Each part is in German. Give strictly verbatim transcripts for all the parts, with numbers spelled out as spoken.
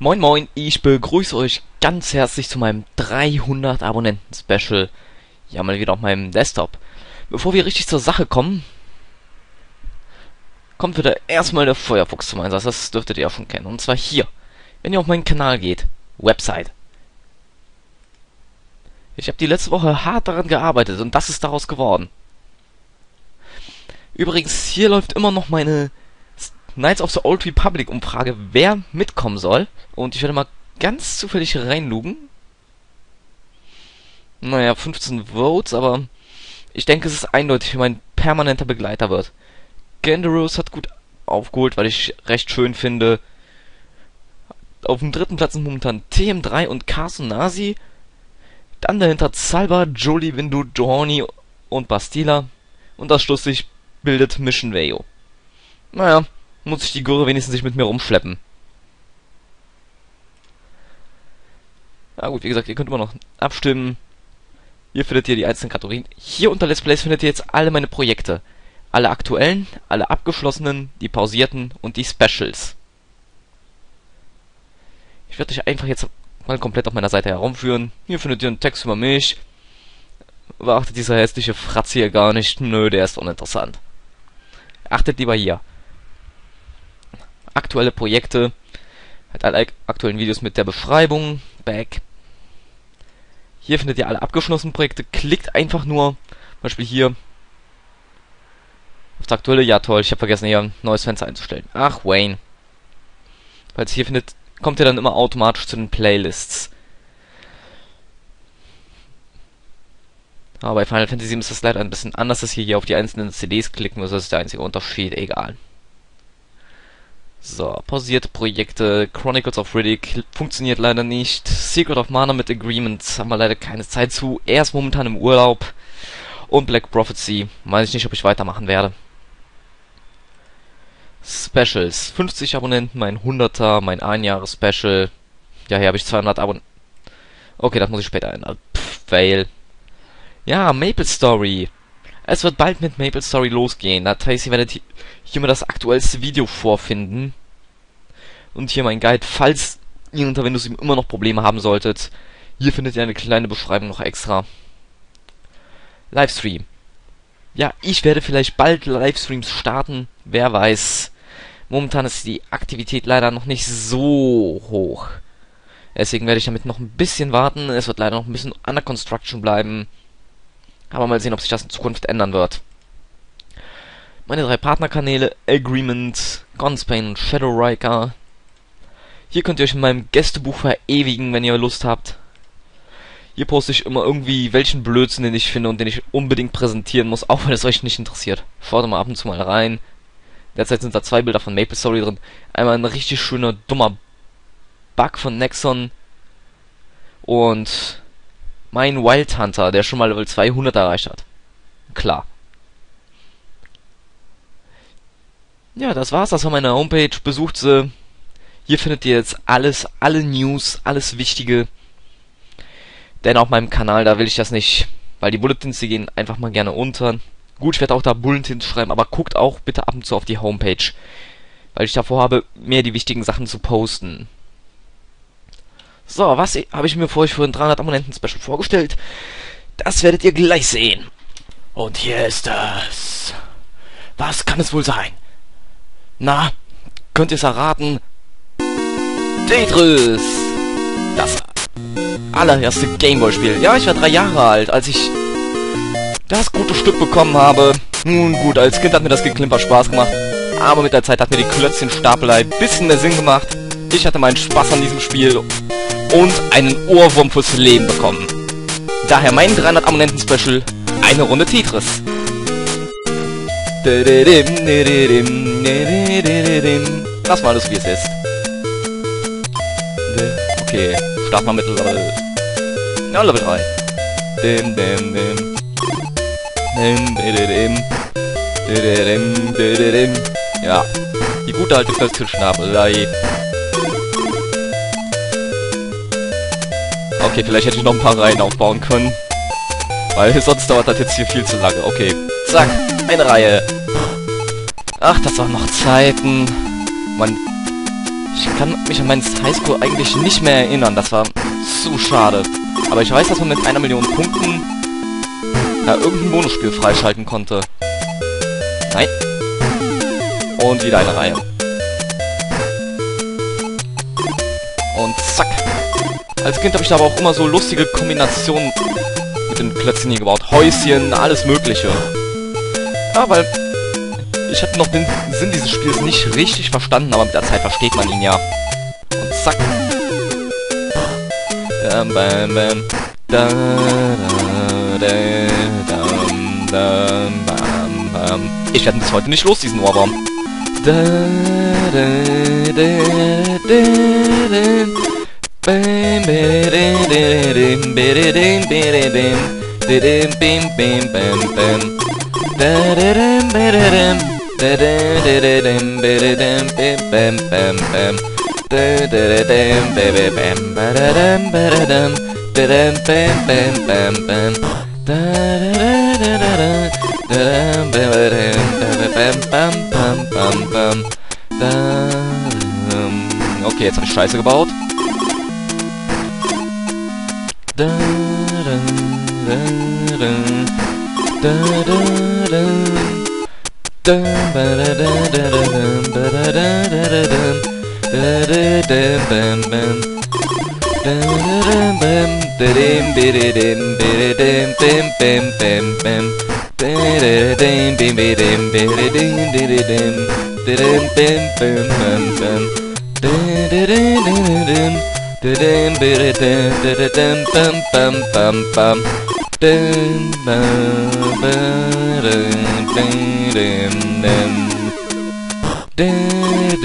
Moin moin, ich begrüße euch ganz herzlich zu meinem dreihundert Abonnenten-Special. Ja, mal wieder auf meinem Desktop. Bevor wir richtig zur Sache kommen, kommt wieder erstmal der Feuerfuchs zum Einsatz. Das dürftet ihr auch schon kennen. Und zwar hier, wenn ihr auf meinen Kanal geht, Website. Ich habe die letzte Woche hart daran gearbeitet und das ist daraus geworden. Übrigens, hier läuft immer noch meine Knights of the Old Republic Umfrage, wer mitkommen soll. Und ich werde mal ganz zufällig reinlugen. Naja, fünfzehn Votes, aber ich denke, es ist eindeutig, wie mein permanenter Begleiter wird. Gandaros hat gut aufgeholt, weil ich recht schön finde. Auf dem dritten Platz sind momentan T M drei und Carson Nasi. Dann dahinter Zalba, Jolie, Windu, Johorny und Bastila. Und das schlusslich bildet Mission Veyo. Naja, muss ich die Gurre wenigstens nicht mit mir rumschleppen. Na gut, wie gesagt, ihr könnt immer noch abstimmen. Hier findet ihr die einzelnen Kategorien. Hier unter Let's Plays findet ihr jetzt alle meine Projekte. Alle aktuellen, alle abgeschlossenen, die pausierten und die Specials. Ich werde euch einfach jetzt mal komplett auf meiner Seite herumführen. Hier findet ihr einen Text über mich. Beachtet dieser hässliche Fratz hier gar nicht. Nö, der ist uninteressant. Achtet lieber hier. Aktuelle Projekte. Halt alle aktuellen Videos mit der Beschreibung. Back. Hier findet ihr alle abgeschlossenen Projekte. Klickt einfach nur, zum Beispiel hier, auf das aktuelle. Ja toll, ich habe vergessen hier ein neues Fenster einzustellen. Ach, Wayne. Falls ihr hier findet, kommt ihr dann immer automatisch zu den Playlists. Aber bei Final Fantasy ist das leider ein bisschen anders, dass ihr hier auf die einzelnen C Ds klicken müsst. Das ist der einzige Unterschied. Egal. So, pausierte Projekte. Chronicles of Riddick funktioniert leider nicht. Secret of Mana mit Agreements haben wir leider keine Zeit zu. Er ist momentan im Urlaub. Und Black Prophecy weiß ich nicht, ob ich weitermachen werde. Specials. fünfzig Abonnenten, mein hunderter, mein Ein-Jahres-Special. Ja, hier habe ich zweihundert Abonnenten. Okay, das muss ich später ändern. Pff, fail. Ja, Maple Story. Es wird bald mit Maple Story losgehen. Das heißt, ihr werdet hier mal das aktuellste Video vorfinden. Und hier mein Guide, falls ihr unter Windows sieben immer noch Probleme haben solltet. Hier findet ihr eine kleine Beschreibung noch extra. Livestream. Ja, ich werde vielleicht bald Livestreams starten. Wer weiß. Momentan ist die Aktivität leider noch nicht so hoch. Deswegen werde ich damit noch ein bisschen warten. Es wird leider noch ein bisschen under construction bleiben. Aber mal sehen, ob sich das in Zukunft ändern wird. Meine drei Partnerkanäle, Agreement, Gunspain und Shadow Riker. Hier könnt ihr euch in meinem Gästebuch verewigen, wenn ihr Lust habt. Hier poste ich immer irgendwie welchen Blödsinn, den ich finde und den ich unbedingt präsentieren muss, auch wenn es euch nicht interessiert. Schaut mal ab und zu mal rein. Derzeit sind da zwei Bilder von Maple Story drin. Einmal ein richtig schöner, dummer Bug von Nexon. Und mein Wild Hunter, der schon mal Level zweihundert erreicht hat. Klar. Ja, das war's. Das war meine Homepage. Besucht sie. Hier findet ihr jetzt alles, alle News, alles Wichtige. Denn auf meinem Kanal, da will ich das nicht, weil die Bulletins, die gehen einfach mal gerne unter. Gut, ich werde auch da Bulletins schreiben, aber guckt auch bitte ab und zu auf die Homepage. Weil ich davor habe, mehr die wichtigen Sachen zu posten. So, was habe ich mir vor euch für ein dreihundert Abonnenten-Special vorgestellt? Das werdet ihr gleich sehen. Und hier ist es. Was kann es wohl sein? Na, könnt ihr es erraten? Tetris! Das allererste Gameboy-Spiel. Ja, ich war drei Jahre alt, als ich das gute Stück bekommen habe. Nun gut, als Kind hat mir das Geklimper Spaß gemacht. Aber mit der Zeit hat mir die Klötzchenstapelei ein bisschen mehr Sinn gemacht. Ich hatte meinen Spaß an diesem Spiel und einen Ohrwurm fürs Leben bekommen. Daher mein dreihundert Abonnenten-Special, eine Runde Tetris. Lass mal alles, wie es ist. Okay, starten wir mit Level... Ja, Level drei. Dim, dim, dim. Dim, dim, dim. Dim, dim. Ja, die gute alte Klötzchenstapelei. Okay, vielleicht hätte ich noch ein paar Reihen aufbauen können. Weil sonst dauert das jetzt hier viel zu lange. Okay, zack, eine Reihe. Ach, das waren noch Zeiten. Man, Ich kann mich an meinen Highscore eigentlich nicht mehr erinnern. Das war zu schade. Aber ich weiß, dass man mit einer Million Punkten ja, irgendein Bonusspiel freischalten konnte. Nein. Und wieder eine Reihe. Und zack. Als Kind habe ich da aber auch immer so lustige Kombinationen mit den Klötzchen hier gebaut. Häuschen, alles mögliche. Ja, weil ich habe noch den Sinn dieses Spiels nicht richtig verstanden, aber mit der Zeit versteht man ihn ja. Und zack. Bam, bam, bam. Da, da, da, dam, dam, bam, bam. Ich werde bis heute nicht los, diesen Ohrwurm. Da, da, da, da, da. Bam, bam, bam, bam, bam, bam, bam. Da, da, da, da, da. Da da da da dum ba da dum bam bam bam da da da dum ba ba bam ba da dum ba da dum da dum bam bam bam bam da da da da da da dum ba ba dum ba bam bam bam bam bam da. Okay, jetzt habe ich Scheiße gebaut. Da da da da da da da. Dum ba da da da da dum ba da da da da dum da da da bam bam da da da bam da dim bi di dim bi di dim bim bim bim bim da da dim bim bi dim bi di dim di di dim di dim bim bim bam bam da da da da dim da dim bi di dim da da dim bam bam bam bam dum ba ba dum dum dum dum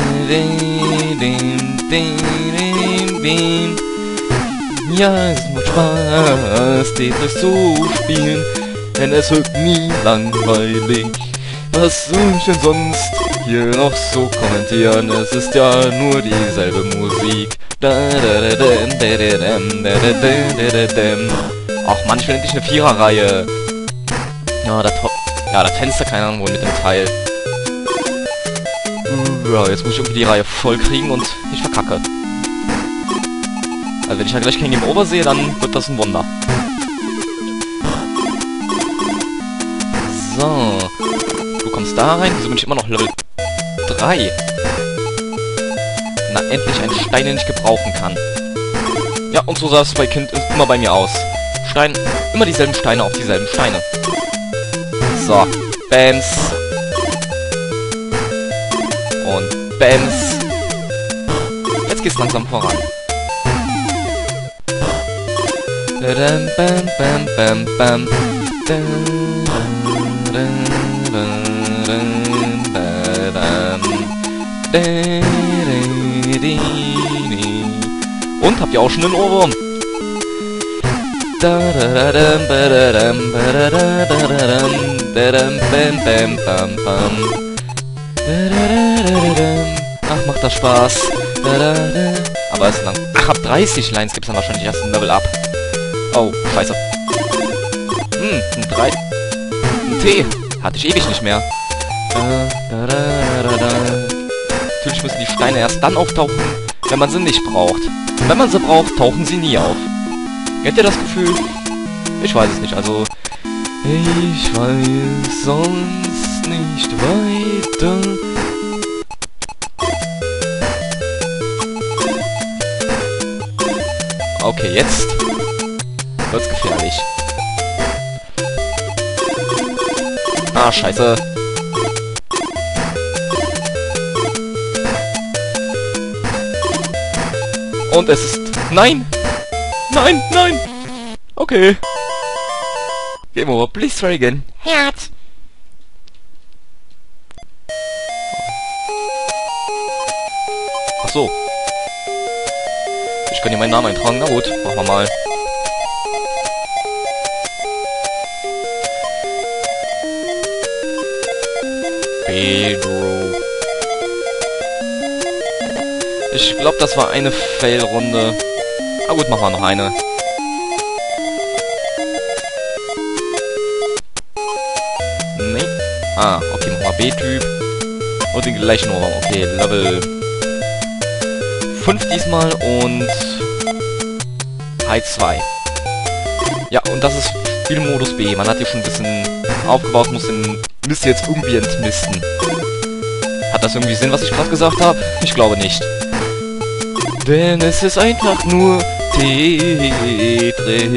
dum dum dum. Ja, es macht Spaß, Tetris zu spielen, denn es wird nie langweilig. Was soll ich denn sonst hier noch so kommentieren? Es ist ja nur dieselbe Musik. Da da da da da da da da da da. Ach man, ich will endlich eine Viererreihe. Ja, da ja, da tänzt ja keine Ahnung wohl mit dem Teil. Ja, jetzt muss ich irgendwie die Reihe voll kriegen und ich verkacke. Also wenn ich ja gleich kein Game Over sehe, dann wird das ein Wunder. So. Du kommst da rein. Wieso bin ich immer noch Level drei? Na, endlich ein Stein, den ich gebrauchen kann. Ja, und so sah es bei Kind immer bei mir aus. Stein, immer dieselben Steine auf dieselben Steine. So, Bams. Und Bams. Jetzt geht's langsam voran. Bam, bam, bam, bam, bam. Und habt ihr auch schon einen Ohrwurm? Ach, macht das Spaß. Aber es ist lang. Ach, ab dreißig Lines gibt es dann wahrscheinlich erst ein Level Up. Oh, scheiße. Hm, ein drei. Ein T. Hatte ich ewig nicht mehr. Natürlich müssen die Steine erst dann auftauchen, wenn man sie nicht braucht. Und wenn man sie braucht, tauchen sie nie auf. Kennt ihr das Gefühl? Ich weiß es nicht, also... Ich weiß sonst nicht weiter. Okay, jetzt wird's gefährlich. Ah, scheiße. Und es ist... Nein! Nein, nein! Okay. Game over. Please try again. Herz! Ach so. Ich kann hier meinen Namen eintragen. Na gut, machen wir mal. Pedro. Ich glaube, das war eine Fail-Runde. Ah gut, machen wir noch eine. Nee. Ah, okay, machen wir B-Typ. Und den gleichen Ohrwurm. Okay, Level fünf diesmal und High zwei. Ja, und das ist Spielmodus B. Man hat hier schon ein bisschen aufgebaut, muss den Mist jetzt irgendwie entmisten. Hat das irgendwie Sinn, was ich gerade gesagt habe? Ich glaube nicht. Denn es ist einfach nur Tetris.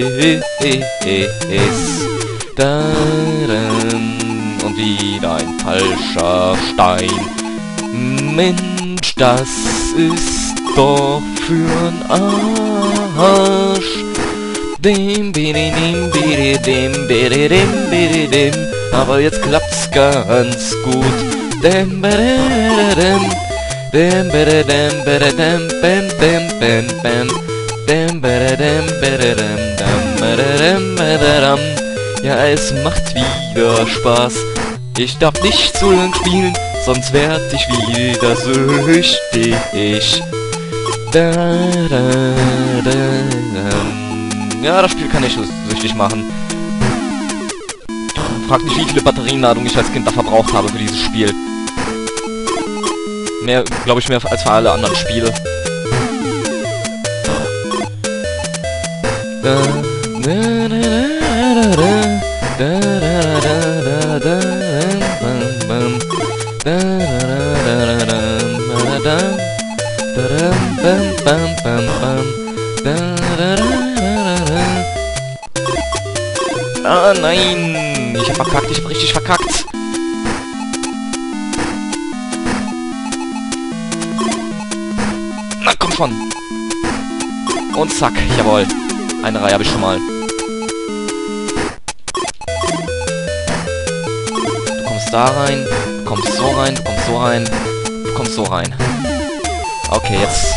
Darin und wieder ein falscher Stein. Mensch, das ist doch für'n Arsch. Dim, bididim, bididim, bididim, bididim. Aber jetzt klappt's ganz gut. Dem, bididim, dem, bididim, bididim, bam, bam, bam, bam. Dem, bididim, bididim, dam, bididim, bididim. Ja, es macht wieder Spaß. Ich darf nicht zu lang spielen, sonst werd ich wieder süchtig. Da, da, da, da. Ja, das Spiel kann ich süchtig machen. Frag nicht, wie viele Batterienladungen ich als Kind da verbraucht habe für dieses Spiel. Mehr, glaube ich, mehr als für alle anderen Spiele. Da, da, da, da, da. Da da da da da bam bam da da da da da bam bam bam bam da da da da. Ah nein, ich hab verkackt, ich hab richtig verkackt. Na komm schon. Und zack, jawohl. Eine Reihe habe ich schon mal. Da rein, du kommst so rein, du kommst so rein, du kommst so rein. Okay, jetzt.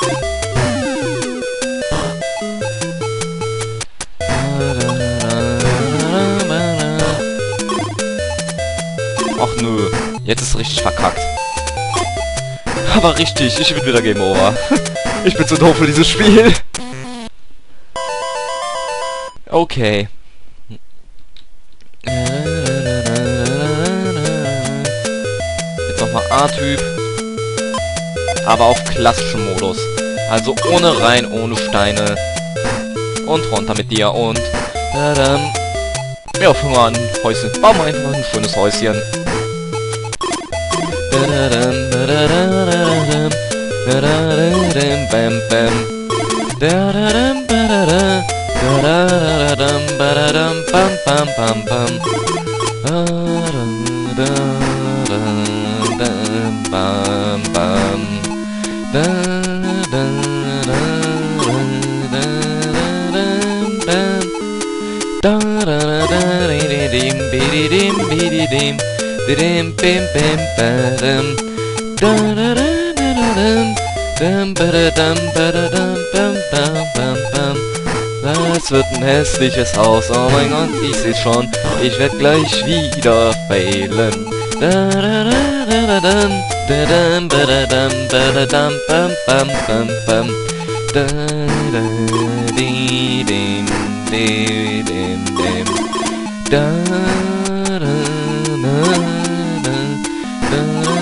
Ach nö, jetzt ist richtig verkackt. Aber richtig, ich bin wieder Game Over. Ich bin zu doof für dieses Spiel. Okay. Nochmal A-Typ, aber auf klassischem Modus. Also ohne rein, ohne Steine. Und runter mit dir und... Tadam. Ja, fangen wir an. Häuschen. Bauen wir einfach ein schönes Häuschen. Tadadam, tadadadadadam, tadadadadam, bam, bam. Tadadam, tadadam, tadadadadam, badadam, bam, bam, bam, bam. Tadadam. Bam bam da da da da da da dim bidim bidim bidim bim bim badam da da da da dam badam badam bam bam bam bam. Das wird ein hässliches Haus, oh mein Gott, ich seh's schon, ich werd gleich wieder failen. Da da da da da da dam badam badam bam bam bam bam da da di dim di dim dim da da da da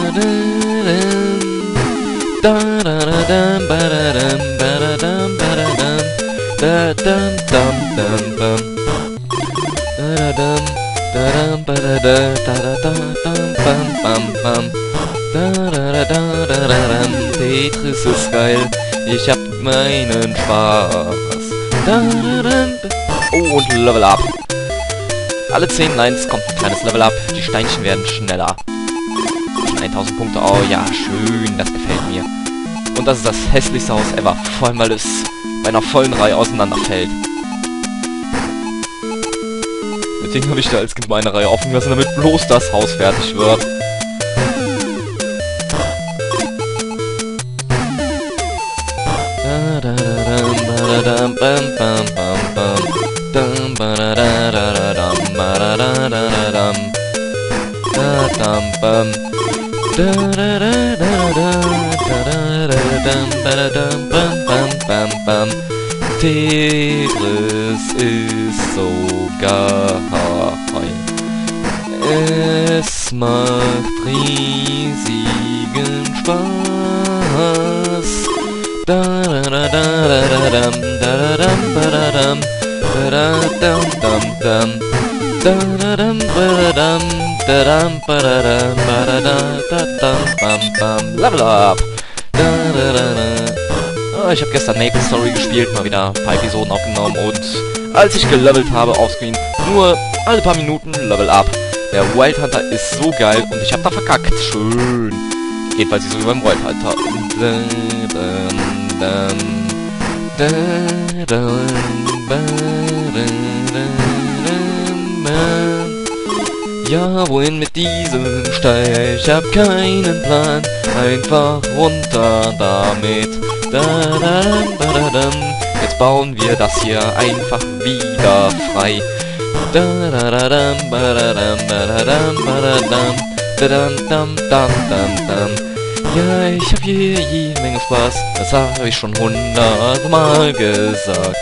da da da dam badam badam badam da dam dam dam bam da dam da dam badada da da da dam bam bam bam. Da-da-da-da-da-da-dam. Tetris ist geil, ich hab meinen Spaß. Da-da-dam. Oh, und Level Up. Alle zehn Lines kommt ein kleines Level Up, die Steinchen werden schneller. tausend Punkte, oh ja, schön, das gefällt mir. Und das ist das hässlichste Haus ever, vor allem weil es bei einer vollen Reihe auseinanderfällt. Deswegen habe ich da als Kind mal eine Reihe offen gelassen, damit bloß das Haus fertig wird. Tetris ist so geil. Es macht riesigen Spaß. Da da da da da dam da da dam ba da dam da da dam dam dam da da dam ba da dam da dam ba da dam ba da da da dam bam bam Level Up. Da da da da. Oh, ich habe gestern Maple Story gespielt, mal wieder ein paar Episoden aufgenommen und als ich gelevelt habe offscreen, nur alle paar Minuten Level Up. Der Wild Hunter ist so geil und ich habe da verkackt. Schön. Jedenfalls so wie beim Wild Hunter. Ja, wohin mit diesem Stein? Ich hab keinen Plan. Einfach runter damit. Jetzt bauen wir das hier einfach wieder frei. Ja, ich hab hier jede Menge Spaß. Das habe ich schon hundertmal gesagt.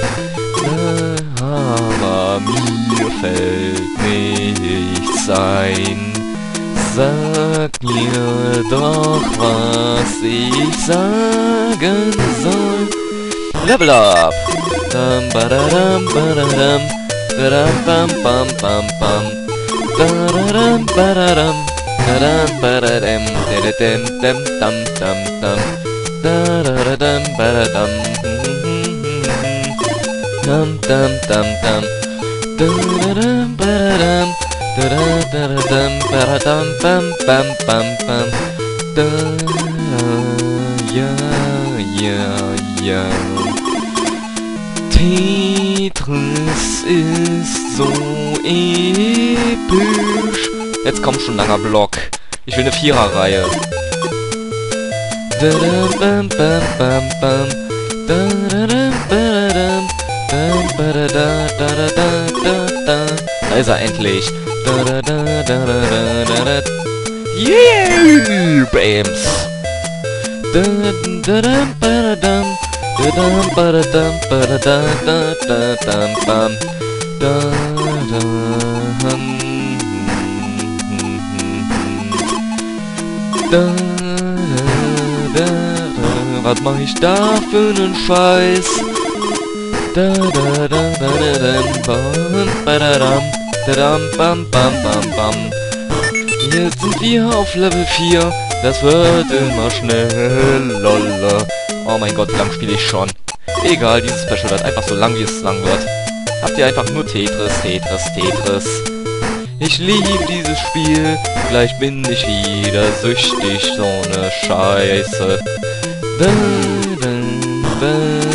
Aber mir fällt nichts ein. Sag mir doch, was ich sagen soll. Level Up! Dam badadam badadam badam bam bam bam bam badadam badadam badam badadam dadadam dam dam dam dam dadadam badadam dam dam dam dam dadadam badadam dadadam badadam bam bam bam bam da ja ja ja. Tetris ist so episch. Jetzt kommt schon ein langer Block. Ich will eine Viererreihe. Da ist er endlich. Yeah! Bams! Dum ba-da-dum ba-da-da-da-da-dum bam da-dum da-da-da. Was mach ich da für nen Scheiß? Da-da-da-da-da-dum ba-da-dum da-dum bam bam bam bam. Jetzt sind wir auf Level vier. Das wird immer schneller. Oh mein Gott, wie lang spiele ich schon? Egal, dieses Special wird einfach so lang, wie es lang wird. Habt ihr einfach nur Tetris, Tetris, Tetris. Ich liebe dieses Spiel. Gleich bin ich wieder süchtig, so ne Scheiße. Da, da, da,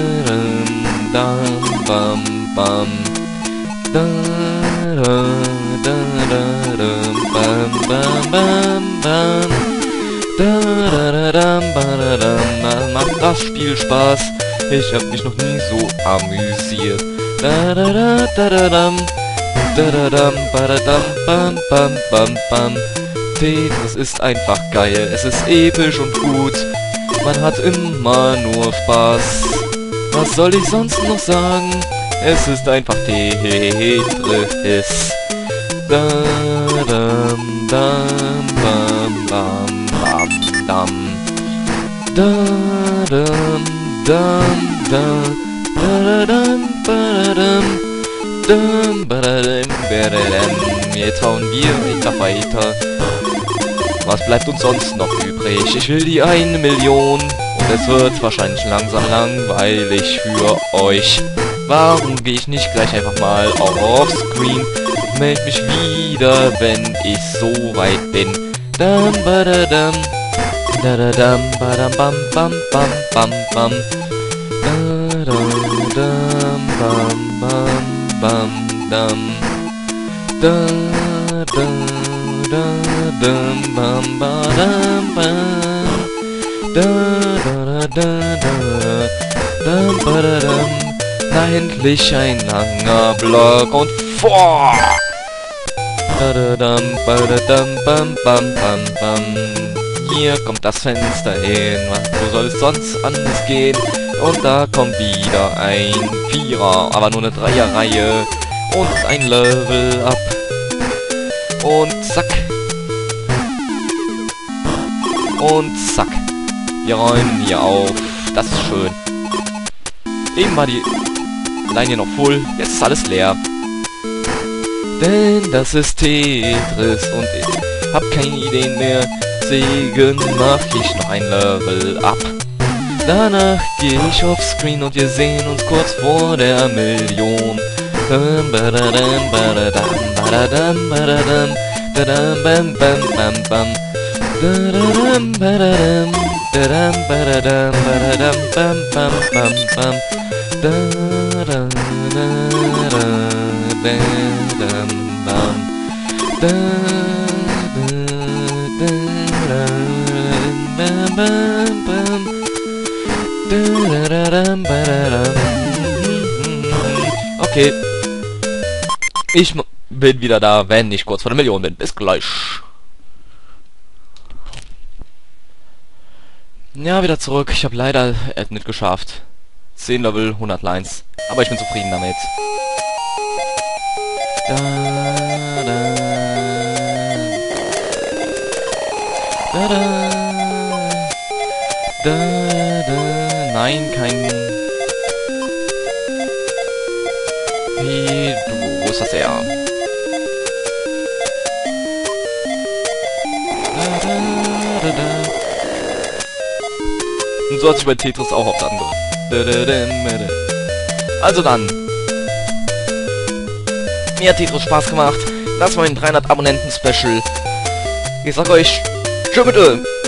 da, bam, bam. Da, da, da, da, da, bam, bam, bam, bam. Da, da, da, da, da, da, macht das Spiel Spaß. Ich hab mich noch nie so amüsiert. Da, da, da, da, da, dam. Da, da, dam, ba, da, dam, bam, bam, bam, bam. Tetris ist einfach geil. Es ist episch und gut. Man hat immer nur Spaß. Was soll ich sonst noch sagen? Es ist einfach Tetris. Da, dam, dam, bam, bam. Dam da dam dam da da dam badadam dam badadam badadam. Jetzt hauen wir weiter weiter. Was bleibt uns sonst noch übrig? Ich will die eine Million und es wird wahrscheinlich langsam langweilig für euch. Warum gehe ich nicht gleich einfach mal auf Screen und melde mich wieder, wenn ich so weit bin? Dam badadam da da dam ba dam bam bam bam bam bam da da dam bam bam bam dam da da da dam bam ba dam bam da da da da dam ba da dam. Na endlich ein langer Block und vor. Da da dam ba da dam bam bam bam bam. Hier kommt das Fenster hin, wo soll es sonst anders gehen? Und da kommt wieder ein Vierer, aber nur eine Dreierreihe. Und ein Level Up. Und zack. Und zack. Wir räumen hier auf. Das ist schön. Eben war die Line noch voll. Jetzt ist alles leer. Denn das ist Tetris und ich hab keine Ideen mehr. Deswegen mach ich noch ein Level up. Danach gehe ich aufs Screen und wir sehen uns kurz vor der Million. Bam, badadam, badadam, badadam, badadam, badam, bam, bam, bam, bam. Badadam, badadam, badadam, badadam, badadam, bam, bam, bam, bam. Badadam, badadam, bam. Badadam, bam, bam. Okay. Ich bin wieder da, wenn ich kurz vor der Million bin. Bis gleich. Ja, wieder zurück. Ich habe leider es nicht geschafft. zehn Level, hundert Lines. Aber ich bin zufrieden damit. Da, da, da, da, da, da. Nein, kein... Wie... Du, wo ist das her? Da, da, da, da. Und so hat sich bei Tetris auch oft angehört. Also dann. Mir hat Tetris Spaß gemacht. Das war ein dreihundert Abonnenten Special. Ich sag euch, tschö bitte.